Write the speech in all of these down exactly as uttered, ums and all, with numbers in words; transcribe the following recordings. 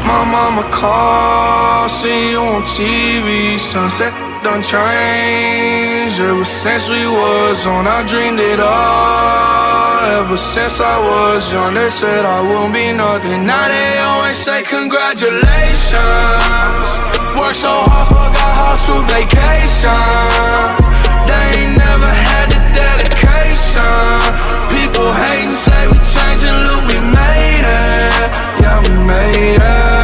My mama called, see you on T V. Sunset done changed. Ever since we was on, I dreamed it all. Ever since I was young, they said I wouldn't be nothing. Now they always say congratulations. Worked so hard, forgot how to vacation. They ain't never had the dedication. People hating, say we changing, look, we made it. Yeah, we made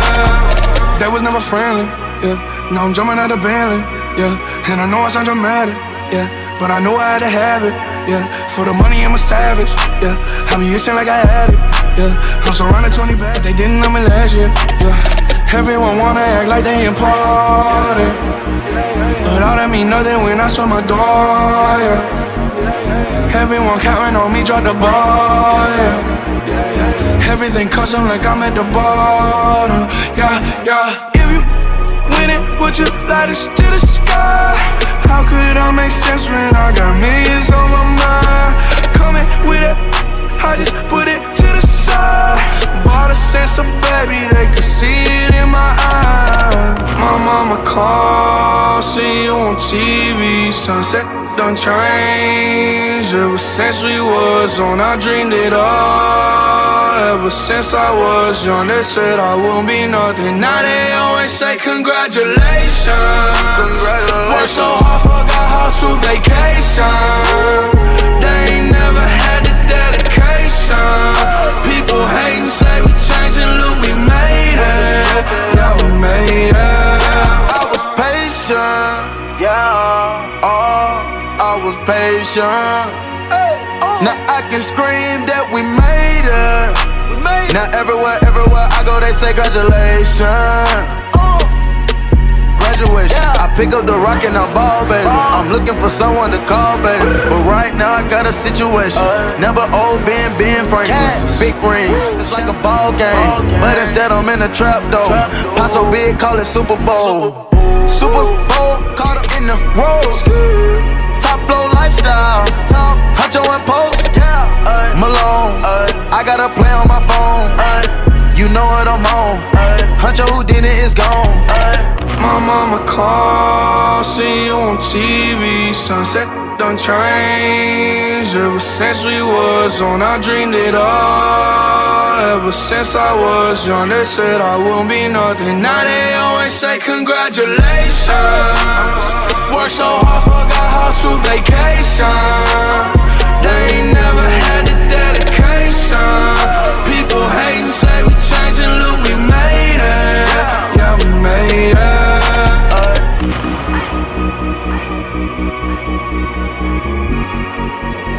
it. They was never friendly, yeah. Now I'm jumping out of Bentley, yeah. And I know I sound dramatic, yeah, but I know I had to have it, yeah. For the money, I'm a savage, yeah. I be itching like I had it, yeah. I'm surrounded twenty bags, they didn't know me last year, yeah. Everyone wanna act like they important, but all that mean nothing when I saw my door, yeah. Everyone counting on me, drop the ball, yeah. Everything custom like I'm at the bottom, yeah, yeah. If you win it, put your lighters to the sky. How could I make sense when I got millions on my mind? Coming with it, I just put it to the side. Bought a sense of baby, they could see it in my eyes. My mama called, see you on T V. Sunset done changed. Ever since we was on, I dreamed it all. Ever since I was young, they said I wouldn't be nothing. Now they always say congratulations. Congratulations. Worked so hard, forgot how to vacation. They ain't never had the dedication. People hating, say we changing, look, we made it. Yeah, we made it. I was patient, yeah. Oh, I was patient. Now I can scream that we made it. We made it. Now everywhere, everywhere I go, they say congratulations. Oh. Graduation. Yeah. I pick up the rock and I ball, baby. Oh. I'm looking for someone to call, baby. But right now I got a situation. Uh. Number old Ben, Ben Franklin. Big rings, it's like a ball game. ball game. But instead I'm in a trap though. Pot so big, call it Super Bowl. Super Bowl, caught up in the rolls. Top flow lifestyle. Top Huncho and Post, yeah, uh, Malone, uh, I got a play on my phone, uh, you know what I'm on, uh, Huncho Houdini is gone, uh. My mama called, see you on T V. Sunset done changed. Ever since we was on, I dreamed it all. Ever since I was young, they said I wouldn't be nothing. Now they always say congratulations. Worked so hard, forgot how to vacation. They ain't never had the dedication. People hating, say we changing, look, we made it. Yeah, we made it.